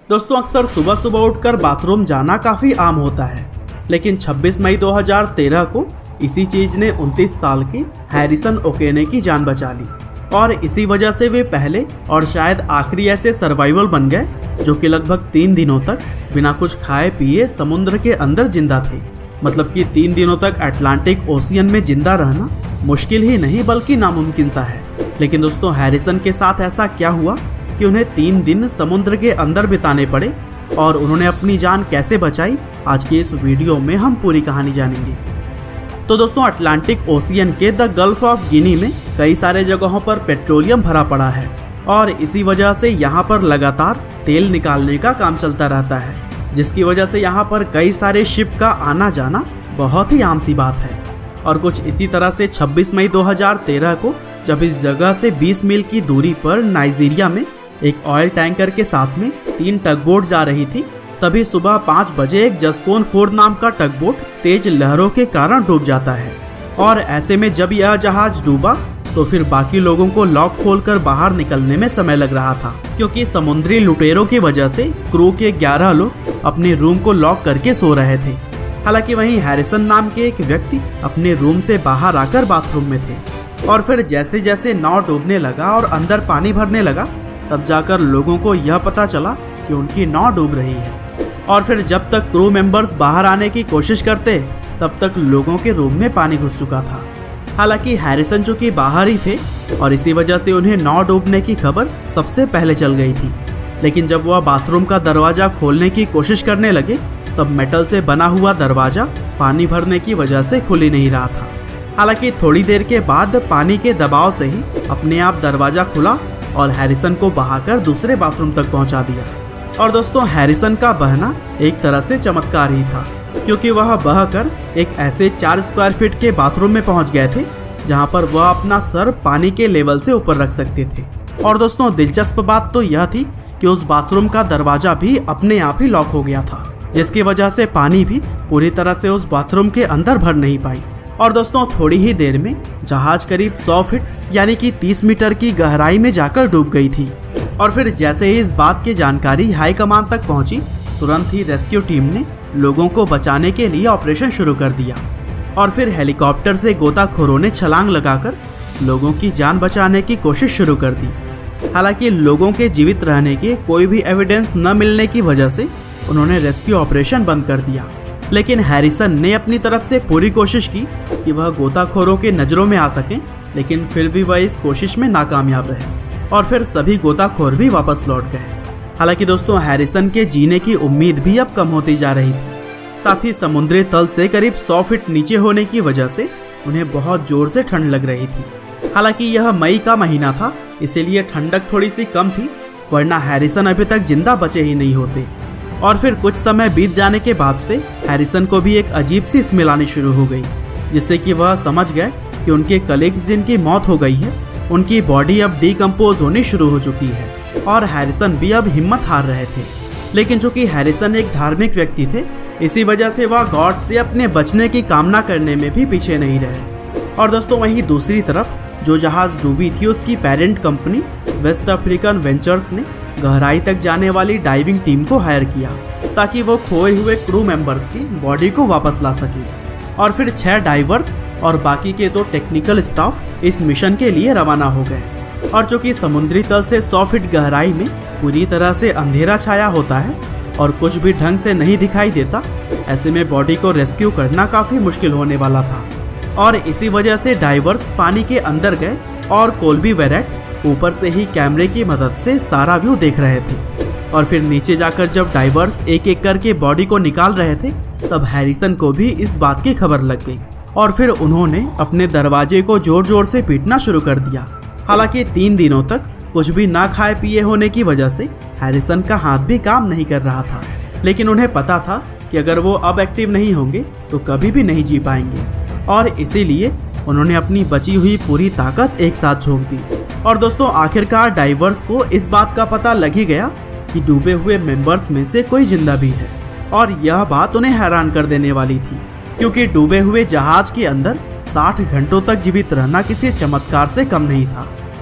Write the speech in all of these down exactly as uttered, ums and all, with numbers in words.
दोस्तों अक्सर सुबह सुबह उठकर बाथरूम जाना काफ़ी आम होता है, लेकिन छब्बीस मई दो हज़ार तेरह को इसी चीज़ ने उनतीस साल के हैरिसन ओकेने की जान बचा ली और इसी वजह से वे पहले और शायद आखिरी ऐसे सर्वाइवल बन गए जो कि लगभग तीन दिनों तक बिना कुछ खाए पिए समुद्र के अंदर जिंदा थे। मतलब कि तीन दिनों तक अटलांटिक ओशियन में जिंदा रहना मुश्किल ही नहीं बल्कि नामुमकिन सा है। लेकिन दोस्तों हैरिसन के साथ ऐसा क्या हुआ कि उन्हें तीन दिन समुद्र के अंदर बिताने पड़े और उन्होंने अपनी जान कैसे बचाई, आज के इस वीडियो में हम पूरी कहानी जानेंगे। तो दोस्तों अटलांटिक ओशियन के द गल्फ ऑफ गिनी में कई सारे जगहों पर पेट्रोलियम भरा पड़ा है और इसी वजह से यहाँ पर लगातार तेल निकालने का काम चलता रहता है, जिसकी वजह से यहाँ पर कई सारे शिप का आना जाना बहुत ही आम सी बात है। और कुछ इसी तरह से छब्बीस मई दो हज़ार तेरह को जब इस जगह से बीस मील की दूरी पर नाइजीरिया में एक ऑयल टैंकर के साथ में तीन टगबोट जा रही थी, तभी सुबह पाँच बजे एक जस्कोन फोर्ड नाम का टगबोट तेज लहरों के कारण डूब जाता है। और ऐसे में जब यह जहाज डूबा तो फिर बाकी लोगों को लॉक खोलकर बाहर निकलने में समय लग रहा था, क्योंकि समुद्री लुटेरों की वजह से क्रू के ग्यारह लोग अपने रूम को लॉक करके सो रहे थे। हालांकि वहीं हैरिसन नाम के एक व्यक्ति अपने रूम से बाहर आकर बाथरूम में थे और फिर जैसे जैसे नाव डूबने लगा और अंदर पानी भरने लगा तब जाकर लोगों को यह पता चला कि उनकी नाव डूब रही है। और फिर जब तक क्रू मेंबर्स बाहर आने की कोशिश करते तब तक लोगों के रूम में पानी घुस चुका था। हालांकि हैरिसन जो कि बाहर ही थे और इसी वजह से उन्हें नाव डूबने की खबर सबसे पहले चल गई थी, लेकिन जब वह बाथरूम का दरवाजा खोलने की कोशिश करने लगे तब मेटल से बना हुआ दरवाजा पानी भरने की वजह से खुल ही नहीं रहा था। हालांकि थोड़ी देर के बाद पानी के दबाव से ही अपने आप दरवाजा खुला और हैरिसन को बहाकर दूसरे बाथरूम तक पहुंचा दिया। और दोस्तों हैरिसन का बहना एक तरह से चमत्कार ही था, क्योंकि वह बहकर एक ऐसे चार स्क्वायर फीट के बाथरूम में पहुंच गए थे जहां पर वह अपना सर पानी के लेवल से ऊपर रख सकते थे। और दोस्तों दिलचस्प बात तो यह थी कि उस बाथरूम का दरवाजा भी अपने आप ही लॉक हो गया था, जिसकी वजह से पानी भी पूरी तरह से उस बाथरूम के अंदर भर नहीं पाई। और दोस्तों थोड़ी ही देर में जहाज करीब सौ फीट यानी कि तीस मीटर की गहराई में जाकर डूब गई थी। और फिर जैसे ही इस बात की जानकारी हाई कमान तक पहुंची, तुरंत ही रेस्क्यू टीम ने लोगों को बचाने के लिए ऑपरेशन शुरू कर दिया और फिर हेलीकॉप्टर से गोताखोरों ने छलांग लगाकर लोगों की जान बचाने की कोशिश शुरू कर दी। हालांकि लोगों के जीवित रहने के कोई भी एविडेंस न मिलने की वजह से उन्होंने रेस्क्यू ऑपरेशन बंद कर दिया, लेकिन हैरिसन ने अपनी तरफ से पूरी कोशिश की कि वह गोताखोरों के नज़रों में आ सकें, लेकिन फिर भी वह इस कोशिश में नाकामयाब रहे और फिर सभी गोताखोर भी वापस लौट गए। हालांकि दोस्तों हैरिसन के जीने की उम्मीद भी अब कम होती जा रही थी। साथ ही समुद्री तल से करीब सौ फीट नीचे होने की वजह से उन्हें बहुत जोर से ठंड लग रही थी। हालांकि यह मई का महीना था, इसीलिए ठंडक थोड़ी सी कम थी, वरना हैरिसन अभी तक जिंदा बचे ही नहीं होते। और फिर कुछ समय बीत जाने के बाद से हैरिसन को भी एक अजीब सी स्मेल आनी शुरू हो गई, जिससे कि वह समझ गए कि उनके कलीग्स जिनकी मौत हो गई है उनकी बॉडी अब डिकम्पोज होनी शुरू हो चुकी है और हैरिसन भी अब हिम्मत हार रहे थे। लेकिन चूंकि हैरिसन एक धार्मिक व्यक्ति थे, इसी वजह से वह गॉड से अपने बचने की कामना करने में भी पीछे नहीं रहे। और दोस्तों वहीं दूसरी तरफ जो जहाज डूबी थी उसकी parent company West African Ventures ने गहराई तक जाने वाली डाइविंग टीम को हायर किया ताकि वो खोए हुए क्रू मेंबर्स की बॉडी को वापस ला सके। और फिर छह डाइवर्स और बाकी के दो टेक्निकल स्टाफ इस मिशन के लिए रवाना हो गए। और चूंकि समुद्री तल से सौ फीट गहराई में पूरी तरह से अंधेरा छाया होता है और कुछ भी ढंग से नहीं दिखाई देता, ऐसे में बॉडी को रेस्क्यू करना काफ़ी मुश्किल होने वाला था। और इसी वजह से डाइवर्स पानी के अंदर गए और कोल्बी वेरेट ऊपर से ही कैमरे की मदद से सारा व्यू देख रहे थे। और फिर नीचे जाकर जब डाइवर्स एक एक करके बॉडी को निकाल रहे थे तब हैरिसन को भी इस बात की खबर लग गई और फिर उन्होंने अपने दरवाजे को जोर जोर से पीटना शुरू कर दिया। हालांकि तीन दिनों तक कुछ भी ना खाए पिए होने की वजह से हैरिसन का हाथ भी काम नहीं कर रहा था, लेकिन उन्हें पता था कि अगर वो अब एक्टिव नहीं होंगे तो कभी भी नहीं जी पाएंगे और इसीलिए उन्होंने अपनी बची हुई पूरी ताकत एक साथ झोंक दी। और दोस्तों आखिरकार डाइवर्स को इस बात का पता लग ही गया कि डूबे हुए मेंबर्स में से कोई जिंदा भी है और यह बात उन्हें हैरान कर देने वाली थी, क्योंकि डूबे हुए जहाज के अंदर साठ घंटों तक जीवित रहना किसी चमत्कार से कम नहीं था।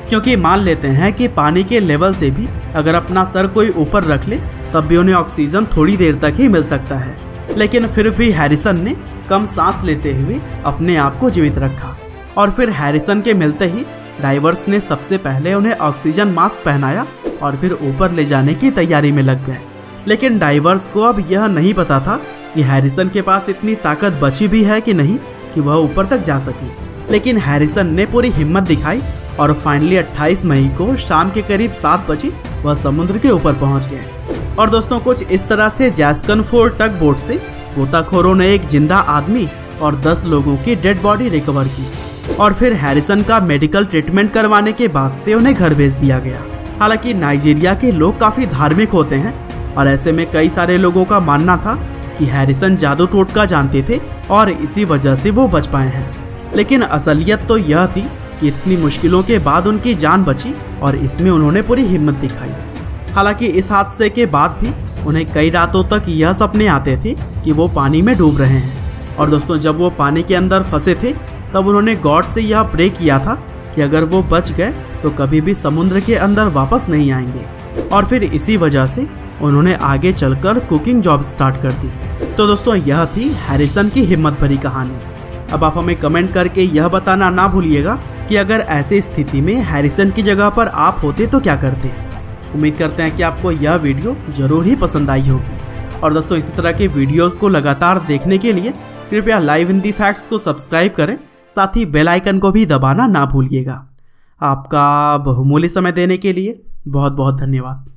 क्योंकि मान लेते हैं कि पानी के लेवल से भी अगर अपना सर कोई ऊपर रख ले तब भी उन्हें ऑक्सीजन थोड़ी देर तक ही मिल सकता है। लेकिन फिर भी हैरिसन ने कम सांस लेते हुए अपने आप को जीवित रखा और फिर हैरिसन के मिलते ही डाइवर्स ने सबसे पहले उन्हें ऑक्सीजन मास्क पहनाया और फिर ऊपर ले जाने की तैयारी में लग गए। लेकिन डाइवर्स को अब यह नहीं पता था कि हैरिसन के पास इतनी ताकत बची भी है कि नहीं कि वह ऊपर तक जा सके। लेकिन हैरिसन ने पूरी हिम्मत दिखाई और फाइनली अट्ठाईस मई को शाम के करीब सात बजे वह समुद्र के ऊपर पहुंच गए। और दोस्तों कुछ इस तरह से जैस्कन फोर टग बोट से गोताखोरों ने एक जिंदा आदमी और दस लोगों की डेड बॉडी रिकवर की और फिर हैरिसन का मेडिकल ट्रीटमेंट करवाने के बाद से उन्हें घर भेज दिया गया। हालांकि नाइजीरिया के लोग काफी धार्मिक होते हैं और ऐसे में कई सारे लोगों का मानना था कि हैरिसन जादू टोटका जानते थे और इसी वजह से वो बच पाए हैं। लेकिन असलियत तो यह थी कि इतनी मुश्किलों के बाद उनकी जान बची और इसमें उन्होंने पूरी हिम्मत दिखाई। हालांकि इस हादसे के बाद भी उन्हें कई रातों तक यह सपने आते थे कि वो पानी में डूब रहे हैं। और दोस्तों जब वो पानी के अंदर फंसे थे तब उन्होंने गॉड से यह प्रे किया था कि अगर वो बच गए तो कभी भी समुद्र के अंदर वापस नहीं आएंगे। और फिर इसी वजह से उन्होंने आगे चलकर कुकिंग जॉब स्टार्ट कर दी। तो दोस्तों यह थी हैरिसन की हिम्मत भरी कहानी। अब आप हमें कमेंट करके यह बताना ना भूलिएगा कि अगर ऐसी स्थिति में हैरिसन की जगह पर आप होते तो क्या करते। उम्मीद करते हैं कि आपको यह वीडियो जरूर ही पसंद आई होगी। और दोस्तों इसी तरह के वीडियोस को लगातार देखने के लिए कृपया लाइव इन दी फैक्ट्स को सब्सक्राइब करें, साथ ही बेल आइकन को भी दबाना ना भूलिएगा। आपका बहुमूल्य समय देने के लिए बहुत बहुत धन्यवाद।